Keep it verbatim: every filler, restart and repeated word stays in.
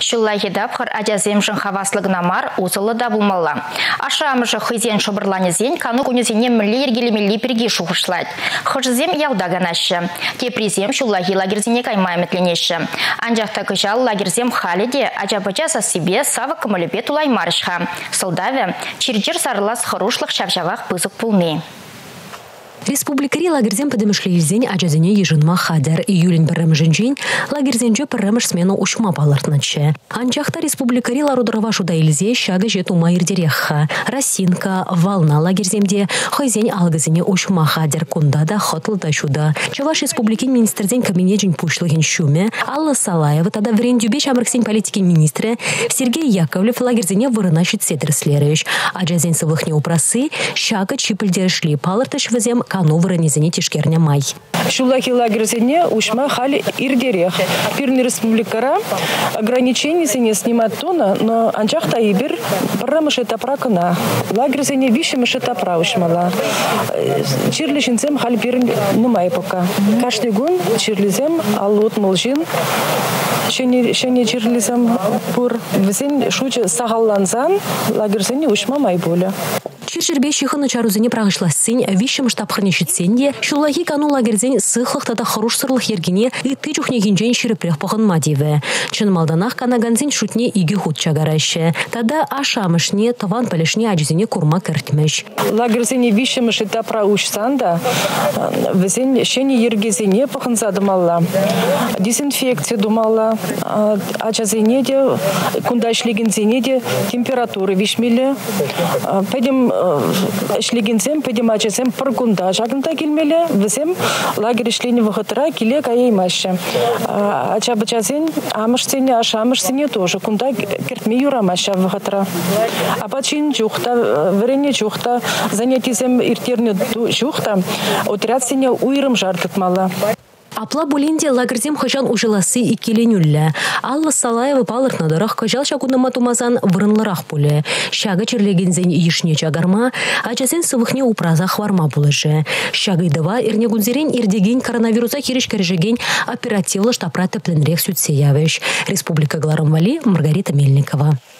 Шуллахи дапхар ажаземшін хаваслығына мар узылы да булмалла. Ашамыжы хызен шобырланезен кану күнезене мілі ергелемелі перге шуғышлайды. Хыжызем яуда ганашы. Тепризем шуллахи лагерзене каймайметленеші. Анжақта кыжал лагерзем халиде ажабыжа за себе савы кымыліпе тулай марышха. Сылдаве черджер сарылас хорошлық шапжавақ пызық пулме. Республикари лагерзем подемышлейзень ажазене ежинма хадер июлин бірімжінжен лагерзенже біріміш смену ушма балыртнычы. Анчахта республикари ларудрава шуда илзе шага жет ума ирдерехха. Расинка, волна лагерземде хойзень алгазене ушма хадер кундада хотлда шуда. Чаваш республикин министрден кабинетжен пушлыгин шуме, Алла Салаева тада врендюбе шамрыксен политики министры Сергей Яковлев лагерзене вырынашит седерслерыш. Ажазен сывыхне упрасы шага чипылдершли палыртыш вазем кану вранезене тишкерня май. Шуллахи лагерзене ушма хали ирдерех. Пирни республикара ограничений не снимать тона, но анчахта ибир парамыш этапра кына. Лагерзене вишемыш этапра ушмала. Чирлишинцем хали пирни нумай пока. Каждый гун чирлизем алут молжин. Шене шене чирлизем пур. Везен шуче сагалланзан лагерзене ушма май боля. Чиржербе шиханы чарузене прағышласын вишем штабханы шитсенде, шуллахи кану лагерзен сыхлық тата харуш сырлық ергене и тычухнегенжен ширепрех пахын мадиве. Чын малданах канаганзен шутне иги худ чагараще. Тада ашамышне таван палешне ажизене курма кертмеш. Лагерзене вишем шитапра ушсанда, везен шене ергезене пахын задымалла. Дезинфекция думалла, ажазене де, кундашлегензене де температуры вишмеле. Пойдем шлигенсем, пойдем ачесем паркунда. Жагнта килмеле, весем лагерь шлини выхотра, киле каей маще. Ачабачасен, амышсене, ашамышсене тоже. Кунда кертми юра маще выхотра. А почин чухта, врене чухта, занятисем иртерне чухта, отряд сене уйрым жартыт мала. Апла булинде лагерзем хожан ужиласы и келенюлле. Алла Салаева палыртнадырах хожал шагунама тумазан вырынлырах пуле. Шага черлегензен ишне чагарма, ачасен сывыхне упразах варма булыжы. Шагайдыва ирнегунзерен ирдеген коронавируса хиришкаржеген оперативлы штабра тепленрех сүтсе явеш. Республика Гларамвали, Маргарита Мельникова.